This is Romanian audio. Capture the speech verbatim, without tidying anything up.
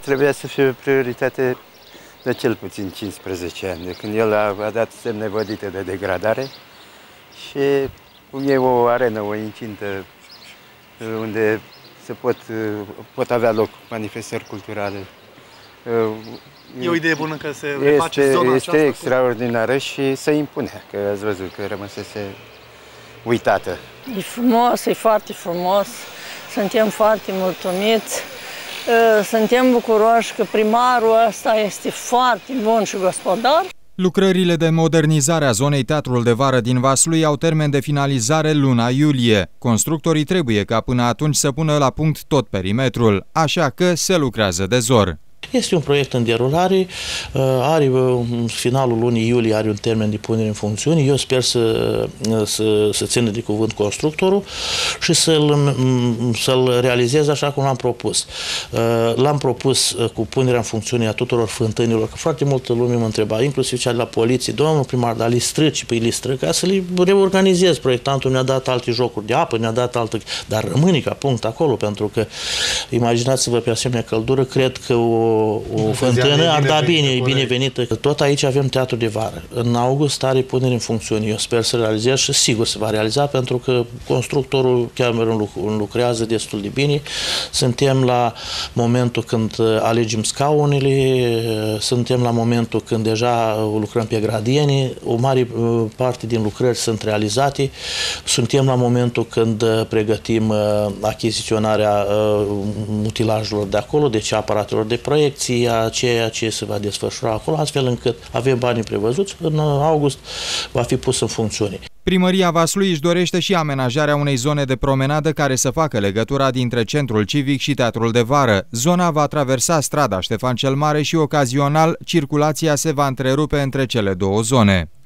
Trebuia să fie o prioritate de cel puțin cincisprezece ani, de când el a, a dat semne vădite de degradare și cum e o arenă, o incintă unde se pot, pot avea loc manifestări culturale. E o idee bună că se este, reface zona Este aceasta extraordinară și se impune, că ați văzut că rămăsese uitată. E frumos, e foarte frumos, suntem foarte mulțumiți, suntem bucuroși că primarul ăsta este foarte bun și gospodar. Lucrările de modernizare a zonei Teatrul de Vară din Vaslui au termen de finalizare luna iulie. Constructorii trebuie ca până atunci să pună la punct tot perimetrul, așa că se lucrează de zor. Este un proiect în derulare, are finalul lunii iulie, are un termen de punere în funcțiune. Eu sper să, să, să țină de cuvânt constructorul și să-l să-l realizez așa cum l-am propus. L-am propus cu punerea în funcțiune a tuturor fântânilor, că foarte multă lume mă întreba, inclusiv cea de la poliție, domnul primar, dar li străci, păi li străci, ca să le reorganizez. Proiectantul ne-a dat alte jocuri de apă, ne-a dat altă, dar rămâne ca punct acolo, pentru că imaginați-vă pe asemenea căldură, cred că o o fântână ar da bine, e binevenită. Tot aici avem Teatru de Vară. În august are punere în funcțiune. Eu sper să realizez și sigur se va realiza, pentru că constructorul chiar lucrează destul de bine. Suntem la momentul când alegem scaunele, suntem la momentul când deja lucrăm pe gradiene, o mare parte din lucrări sunt realizate. Suntem la momentul când pregătim achiziționarea utilajelor de acolo, deci aparatelor de proiect, a ceea ce se va desfășura acolo, astfel încât avem banii prevăzuți, în august va fi pus în funcțiune. Primăria Vaslui își dorește și amenajarea unei zone de promenadă care să facă legătura dintre Centrul Civic și Teatrul de Vară. Zona va traversa strada Ștefan cel Mare și ocazional circulația se va întrerupe între cele două zone.